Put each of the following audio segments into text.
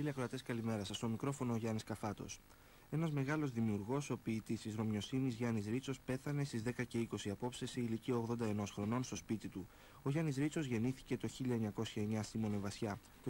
Φίλοι ακροατές, καλημέρα σας. Στο μικρόφωνο ο Γιάννης Καφάτος. Ένας μεγάλος δημιουργός, ο ποιητής της Ρωμιοσύνης Γιάννης Ρίτσος, πέθανε στις 10:20 απόψε σε ηλικία 81 χρονών στο σπίτι του. Ο Γιάννης Ρίτσος γεννήθηκε το 1909 στη Μονεβασιά. Το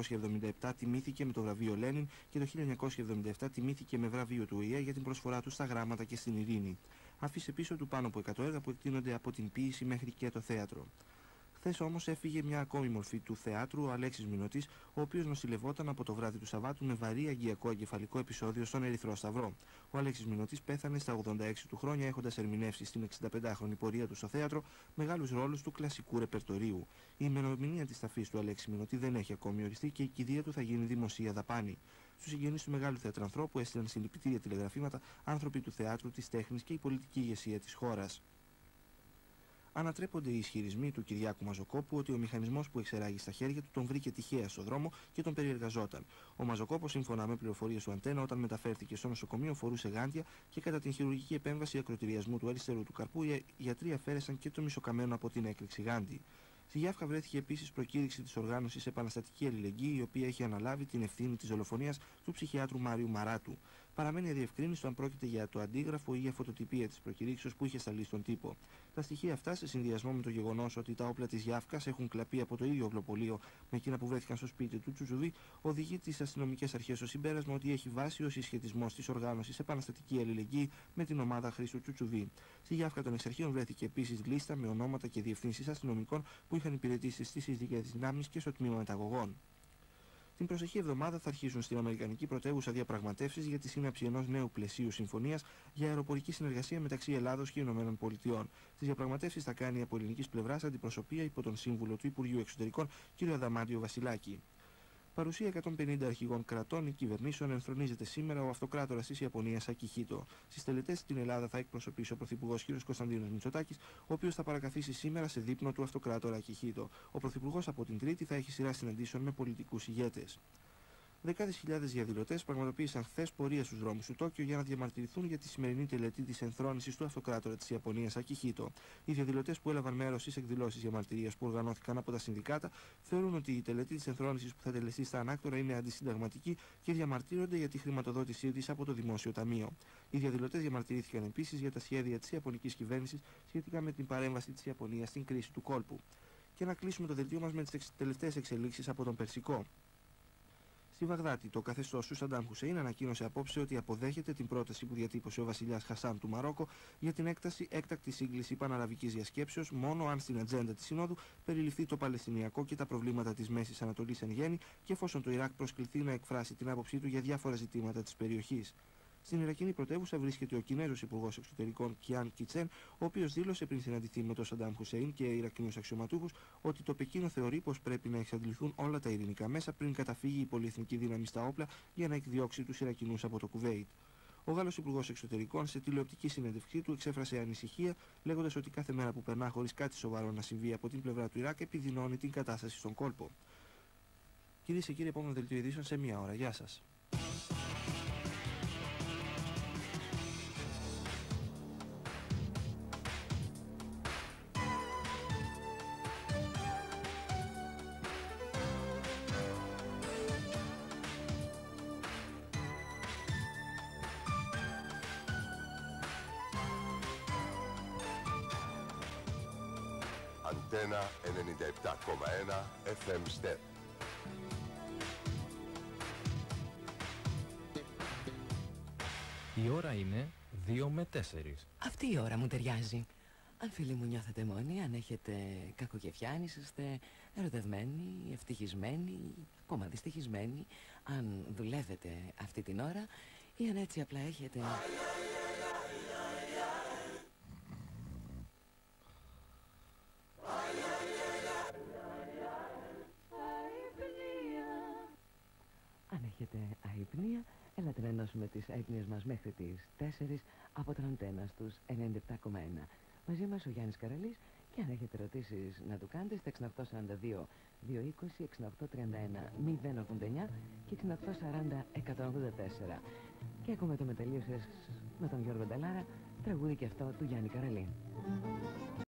1977 τιμήθηκε με το βραβείο Λένιν και το 1977 τιμήθηκε με βραβείο του ΟΗΕ για την προσφορά του στα γράμματα και στην ειρήνη. Άφησε πίσω του πάνω από 100 έργα που εκτείνονται από την ποίηση μέχρι και το θέατρο. Χθες όμως έφυγε μια ακόμη μορφή του θεάτρου, ο Αλέξης Μινωτής, ο οποίος νοσηλευόταν από το βράδυ του Σαββάτου με βαρύ αγκιακό εγκεφαλικό επεισόδιο στον Ερυθρό Σταυρό. Ο Αλέξης Μινωτής πέθανε στα 86 του χρόνια, έχοντας ερμηνεύσει στην 65χρονη πορεία του στο θέατρο μεγάλους ρόλους του κλασικού ρεπερτορίου. Η ημερομηνία της ταφής του Αλέξη Μινωτή δεν έχει ακόμη οριστεί και η κηδεία του θα γίνει δημοσία δαπάνη. Στους συγγενείς του μεγάλου θεατρανθρώπου έστειλαν συλληπιτήρια τηλεγραφήματα άνθρωποι του θεάτρου, της τέχνης και η πολιτική ηγεσία της χώρας. Ανατρέπονται οι ισχυρισμοί του Κυριάκου Μαζοκόπου ότι ο μηχανισμός που εξεράγει στα χέρια του τον βρήκε τυχαία στο δρόμο και τον περιεργαζόταν. Ο Μαζοκόπος, σύμφωνα με πληροφορίες του Αντένα, όταν μεταφέρθηκε στο νοσοκομείο φορούσε γάντια και κατά την χειρουργική επέμβαση ακροτηριασμού του αριστερού του καρπού οι γιατροί αφαίρεσαν και το μισοκαμένο από την έκρηξη γάντι. Στη Γιάφκα βρέθηκε επίσης προκήρυξη της οργάνωσης Επαναστατική Αλληλεγγύη, η οποία έχει αναλάβει την ευθύνη της δολοφονίας του ψυχιάτρου Μάριου Μαράτου. Παραμένει αδιευκρίνιστο αν πρόκειται για το αντίγραφο ή για φωτοτυπία της προκηρύξεως που είχε σταλεί στον τύπο. Τα στοιχεία αυτά, σε συνδυασμό με το γεγονός ότι τα όπλα της Γιάφκας έχουν κλαπεί από το ίδιο οπλοπωλείο με εκείνα που βρέθηκαν στο σπίτι του Τσουτσουδί, οδηγεί τις αστυνομικές αρχές στο συμπέρασμα ότι έχει βάση ο συσχετισμός της οργάνωσης Επαναστατική Αλληλεγγύη με την ομάδα Χρήστου Τσουτσουδί. Στη Γιάφκα των εξαρχείων βρέθηκε επίσης λίστα με ονόματα και διευθύνσεις αστυνομικών που είχαν υπηρετήσει στις ειδικές δυνάμεις και στο τμήμα μεταγωγών. Την προσεχή εβδομάδα θα αρχίσουν στην Αμερικανική πρωτεύουσα διαπραγματεύσεις για τη σύναψη ενός νέου πλαισίου συμφωνίας για αεροπορική συνεργασία μεταξύ Ελλάδος και Ηνωμένων Πολιτειών. Τις διαπραγματεύσεις θα κάνει από ελληνικής πλευράς αντιπροσωπεία υπό τον σύμβουλο του Υπουργείου Εξωτερικών κ. Αδαμάντιο Βασιλάκη. Παρουσία 150 αρχηγών κρατών ή κυβερνήσεων ενθρονίζεται σήμερα ο αυτοκράτορας της Ιαπωνίας Ακιχίτο. Στις τελετές στην Ελλάδα θα εκπροσωπήσει ο Πρωθυπουργός κ. Κωνσταντίνος Μητσοτάκης, ο οποίος θα παρακαθίσει σήμερα σε δείπνο του αυτοκράτορα Ακιχίτο. Ο Πρωθυπουργός από την Τρίτη θα έχει σειρά συναντήσεων με πολιτικούς ηγέτες. Δεκάδες χιλιάδες διαδηλωτές πραγματοποίησαν χθες πορεία στους δρόμους του Τόκιο για να διαμαρτυρηθούν για τη σημερινή τελετή της ενθρόνησης του αυτοκράτορα της Ιαπωνίας Ακιχίτο. Οι διαδηλωτές που έλαβαν μέρος στις εκδηλώσεις διαμαρτυρίας που οργανώθηκαν από τα συνδικάτα θεωρούν ότι η τελετή της ενθρόνησης που θα τελεστεί στα ανάκτορα είναι αντισυνταγματική και διαμαρτύρονται για τη χρηματοδότησή της από το Δημόσιο Ταμείο. Οι διαδηλωτές διαμαρτυρήθηκαν επίσης για τα σχέδια της Ιαπωνικής κυβέρνησης σχετικά με την παρέμβαση της Ιαπωνίας στην κρίση του κόλπου. Και να κλείσουμε το δελτίο μας με τις τελευταίες εξελίξεις από τον Περσικό. Στη Βαγδάτη, το καθεστώς του Σαντάμ Χουσέιν ανακοίνωσε απόψε ότι αποδέχεται την πρόταση που διατύπωσε ο βασιλιάς Χασάν του Μαρόκο για την έκτακτη σύγκληση παναραβικής διασκέψεως μόνο αν στην ατζέντα της Συνόδου περιληφθεί το Παλαιστινιακό και τα προβλήματα της Μέσης Ανατολής εν γέννη και εφόσον το Ιράκ προσκληθεί να εκφράσει την άποψή του για διάφορα ζητήματα της περιοχής. Στην Ιρακινή πρωτεύουσα βρίσκεται ο Κινέζος Υπουργός Εξωτερικών Κιάν Κιτσέν, ο οποίος δήλωσε πριν συναντηθεί με τον Σαντάμ Χουσέιν και Ιρακινούς αξιωματούχους ότι το Πεκίνο θεωρεί πως πρέπει να εξαντληθούν όλα τα ειρηνικά μέσα πριν καταφύγει η πολυεθνική δύναμη στα όπλα για να εκδιώξει τους Ιρακινούς από το Κουβέιτ. Ο Γάλλος Υπουργός Εξωτερικών σε τηλεοπτική συνέντευξή του εξέφρασε ανησυχία, λέγοντας ότι κάθε μέρα που περνά χωρίς κάτι σοβαρό να συμβεί από την πλευρά του Ιράκ επιδεινώνει την κατάσταση στον κόλπο. Κυρίες και κύριοι, επόμενο δελτίο ειδήσεων σε μία ώρα. Γεια σας. Αντένα 97,1 FM STEP. Η ώρα είναι 2 με 4. Αυτή η ώρα μου ταιριάζει. Αν φίλοι μου νιώθετε μόνοι, αν έχετε κακογεφιά, αν είστε ερωτευμένοι, ευτυχισμένοι, ακόμα δυστυχισμένοι, αν δουλεύετε αυτή την ώρα ή αν έτσι απλά έχετε... Αν έχετε αϊπνία, έλατε να ενώσουμε τις αϊπνίες μας μέχρι τις 4 από την Αντένα στους 97,1. Μαζί μας ο Γιάννης Καραλής και αν έχετε ερωτήσεις να του κάνετε στα 6842 220 6831 089 και 6840 184. Και έχουμε το μεταλλίωσες με τον Γιώργο Νταλάρα, τραγούδι και αυτό του Γιάννη Καραλή.